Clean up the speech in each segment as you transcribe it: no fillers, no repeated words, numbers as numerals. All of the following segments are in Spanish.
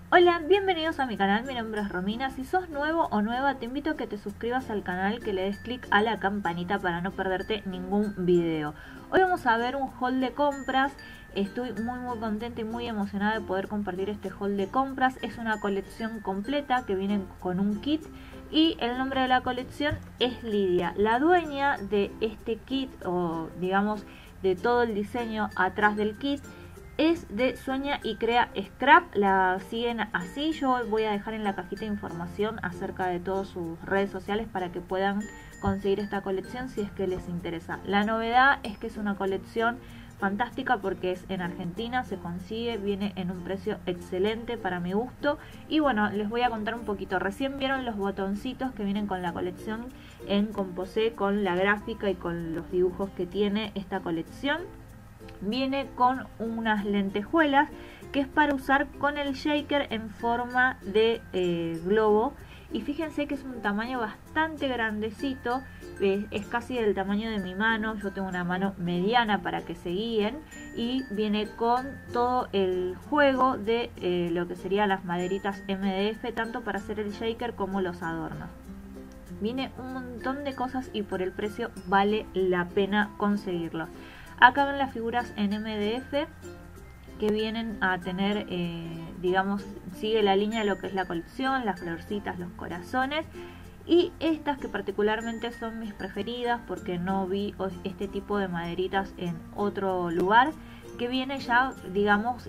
Hola, bienvenidos a mi canal, mi nombre es Romina. Si sos nuevo o nueva, te invito a que te suscribas al canal, que le des clic a la campanita para no perderte ningún video. Hoy vamos a ver un haul de compras. Estoy muy contenta y muy emocionada de poder compartir este haul de compras. Es una colección completa que viene con un kit y el nombre de la colección es Lidia. La dueña de este kit, o digamos de todo el diseño atrás del kit, es de Sueña y Crea Scrap. La siguen así. Yo voy a dejar en la cajita de información acerca de todas sus redes sociales para que puedan conseguir esta colección si es que les interesa. La novedad es que es una colección fantástica porque es en Argentina, se consigue, viene en un precio excelente para mi gusto. Y bueno, les voy a contar un poquito. Recién vieron los botoncitos que vienen con la colección en composé, con la gráfica y con los dibujos que tiene esta colección. Viene con unas lentejuelas que es para usar con el shaker en forma de globo. Y fíjense que es un tamaño bastante grandecito, es casi del tamaño de mi mano. Yo tengo una mano mediana para que se guíen. Y viene con todo el juego de lo que serían las maderitas MDF, tanto para hacer el shaker como los adornos. Viene un montón de cosas y por el precio vale la pena conseguirlo. Acá ven las figuras en MDF que vienen a tener, digamos, sigue la línea de lo que es la colección, las florcitas, los corazones. Y estas que particularmente son mis preferidas porque no vi este tipo de maderitas en otro lugar, que viene ya, digamos,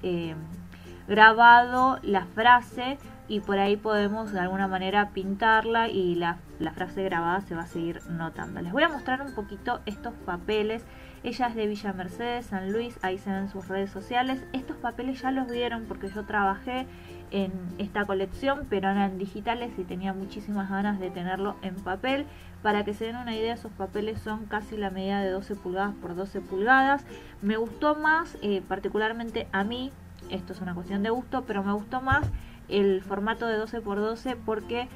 grabado la frase y por ahí podemos de alguna manera pintarla y la frase grabada se va a seguir notando. Les voy a mostrar un poquito estos papeles. Ella es de Villa Mercedes, San Luis, ahí se ven sus redes sociales. Estos papeles ya los vieron porque yo trabajé en esta colección, pero eran digitales y tenía muchísimas ganas de tenerlo en papel. Para que se den una idea, esos papeles son casi la medida de 12 pulgadas por 12 pulgadas. Me gustó más, particularmente a mí, esto es una cuestión de gusto, pero me gustó más el formato de 12 por 12 porque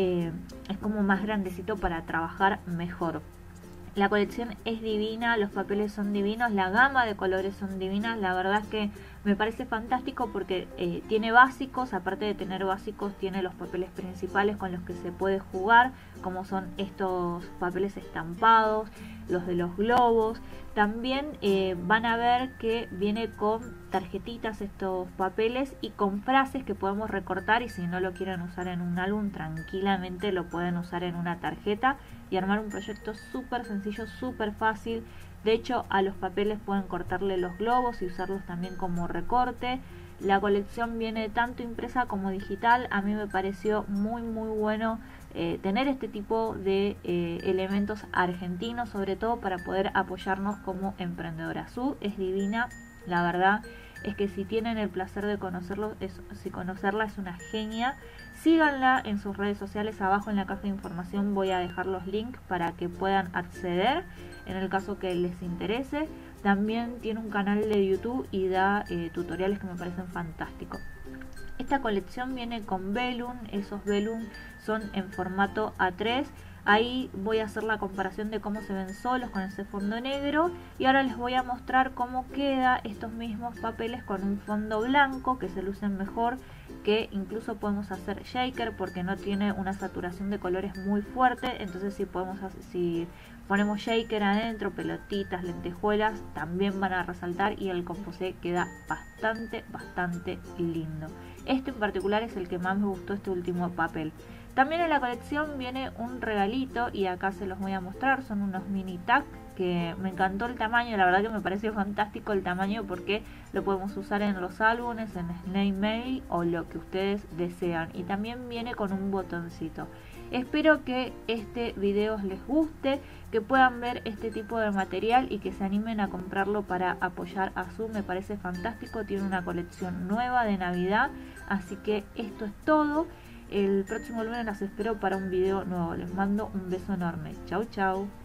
es como más grandecito para trabajar mejor. La colección es divina, los papeles son divinos, la gama de colores son divinas. La verdad es que me parece fantástico porque tiene básicos, aparte de tener básicos, tiene los papeles principales con los que se puede jugar, como son estos papeles estampados, los de los globos. También van a ver que viene con tarjetitas estos papeles y con frases que podemos recortar, y si no lo quieren usar en un álbum, tranquilamente lo pueden usar en una tarjeta y armar un proyecto súper sencillo, súper fácil. De hecho, a los papeles pueden cortarle los globos y usarlos también como recorte. La colección viene tanto impresa como digital. A mí me pareció muy bueno tener este tipo de elementos argentinos, sobre todo para poder apoyarnos como emprendedoras. Su es divina, la verdad es que si tienen el placer de conocerla, es una genia. Síganla en sus redes sociales, abajo en la caja de información voy a dejar los links para que puedan acceder en el caso que les interese. También tiene un canal de YouTube y da tutoriales que me parecen fantásticos. Esta colección viene con velum, esos velum son en formato A3. Ahí voy a hacer la comparación de cómo se ven solos con ese fondo negro, y ahora les voy a mostrar cómo queda estos mismos papeles con un fondo blanco, que se lucen mejor, que incluso podemos hacer shaker porque no tiene una saturación de colores muy fuerte. Entonces si ponemos shaker adentro, pelotitas, lentejuelas, también van a resaltar y el composé queda bastante lindo. Este en particular es el que más me gustó, este último papel. También en la colección viene un regalito y acá se los voy a mostrar. Son unos mini tag que me encantó el tamaño. La verdad que me pareció fantástico el tamaño porque lo podemos usar en los álbumes, en Snail Mail o lo que ustedes desean. Y también viene con un botoncito. Espero que este video les guste, que puedan ver este tipo de material y que se animen a comprarlo para apoyar a Su. Me parece fantástico, tiene una colección nueva de Navidad. Así que esto es todo. El próximo lunes las espero para un video nuevo. Les mando un beso enorme. Chau.